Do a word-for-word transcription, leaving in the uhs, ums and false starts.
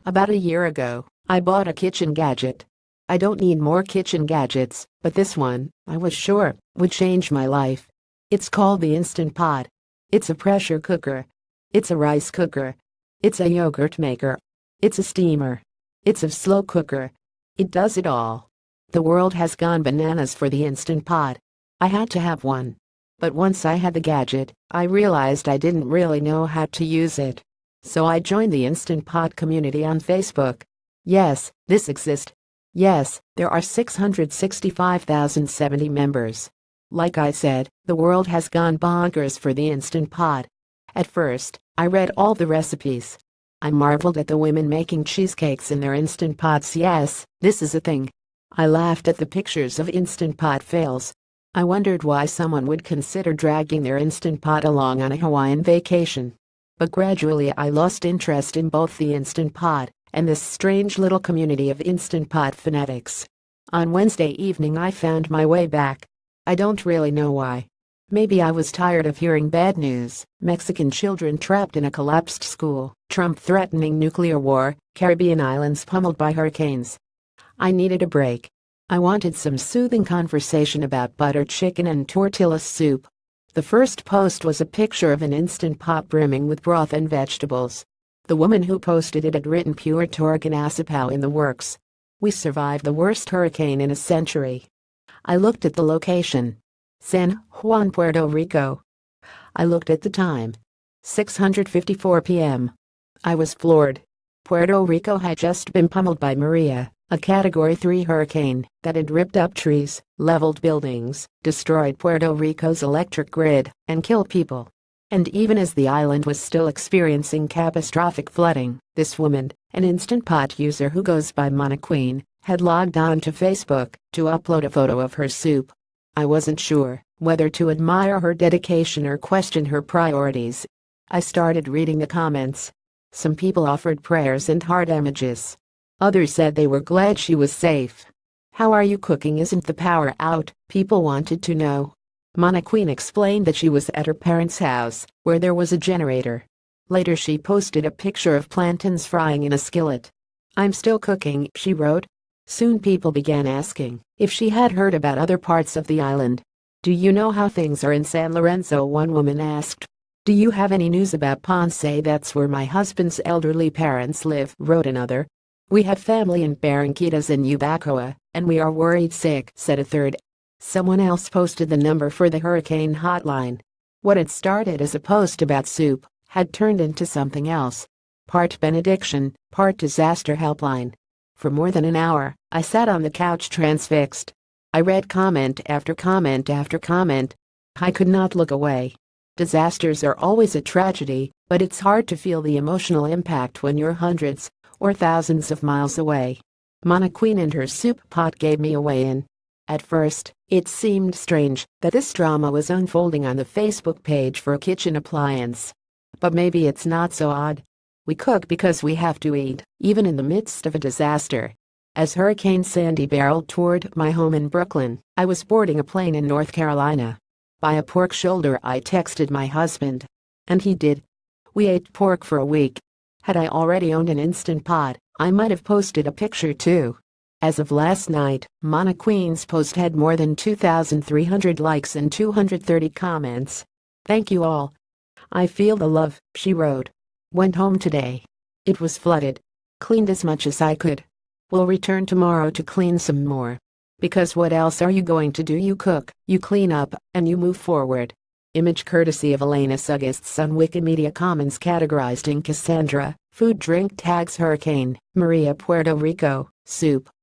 About a year ago, I bought a kitchen gadget. I don't need more kitchen gadgets, but this one, I was sure, would change my life. It's called the Instant Pot. It's a pressure cooker. It's a rice cooker. It's a yogurt maker. It's a steamer. It's a slow cooker. It does it all. The world has gone bananas for the Instant Pot. I had to have one. But once I had the gadget, I realized I didn't really know how to use it. So I joined the Instant Pot community on Facebook. Yes, this exists. Yes, there are six hundred sixty-five thousand seventy members. Like I said, the world has gone bonkers for the Instant Pot. At first, I read all the recipes. I marveled at the women making cheesecakes in their Instant Pots. Yes, this is a thing. I laughed at the pictures of Instant Pot fails. I wondered why someone would consider dragging their Instant Pot along on a Hawaiian vacation. But gradually I lost interest in both the Instant Pot and this strange little community of Instant Pot fanatics. On Wednesday evening I found my way back. I don't really know why. Maybe I was tired of hearing bad news: Mexican children trapped in a collapsed school, Trump threatening nuclear war, Caribbean islands pummeled by hurricanes. I needed a break. I wanted some soothing conversation about butter chicken and tortilla soup. The first post was a picture of an Instant Pot brimming with broth and vegetables. The woman who posted it had written "Pure torque and Asapao in the works. We survived the worst hurricane in a century." I looked at the location. San Juan, Puerto Rico. I looked at the time. six fifty-four p m I was floored. Puerto Rico had just been pummeled by Maria, a Category three hurricane that had ripped up trees, leveled buildings, destroyed Puerto Rico's electric grid, and killed people. And even as the island was still experiencing catastrophic flooding, this woman, an Instant Pot user who goes by Mana Queen, had logged on to Facebook to upload a photo of her soup. I wasn't sure whether to admire her dedication or question her priorities. I started reading the comments. Some people offered prayers and heart emojis. Others said they were glad she was safe. "How are you cooking? Isn't the power out?" people wanted to know. Mana Queen explained that she was at her parents' house, where there was a generator. Later she posted a picture of plantains frying in a skillet. "I'm still cooking," she wrote. Soon people began asking if she had heard about other parts of the island. "Do you know how things are in San Lorenzo?" one woman asked. "Do you have any news about Ponce? That's where my husband's elderly parents live," wrote another. "We have family in Barranquitas and Ubacoa, and we are worried sick," said a third. Someone else posted the number for the hurricane hotline. What had started as a post about soup had turned into something else. Part benediction, part disaster helpline. For more than an hour, I sat on the couch transfixed. I read comment after comment after comment. I could not look away. Disasters are always a tragedy, but it's hard to feel the emotional impact when you're hundreds or thousands of miles away. Mana Queen and her soup pot gave me away in. At first, it seemed strange that this drama was unfolding on the Facebook page for a kitchen appliance. But maybe it's not so odd. We cook because we have to eat, even in the midst of a disaster. As Hurricane Sandy barreled toward my home in Brooklyn, I was boarding a plane in North Carolina. By a pork shoulder, I texted my husband. And he did. We ate pork for a week. Had I already owned an Instant Pot, I might have posted a picture too. As of last night, Mana Queen's post had more than two thousand three hundred likes and two hundred thirty comments. "Thank you all. I feel the love," she wrote. "Went home today. It was flooded. Cleaned as much as I could. Will return tomorrow to clean some more. Because what else are you going to do? You cook, you clean up, and you move forward." Image courtesy of Elena Sugists on Wikimedia Commons, categorized in Cassandra. Food drink tags: Hurricane Maria, Puerto Rico, soup.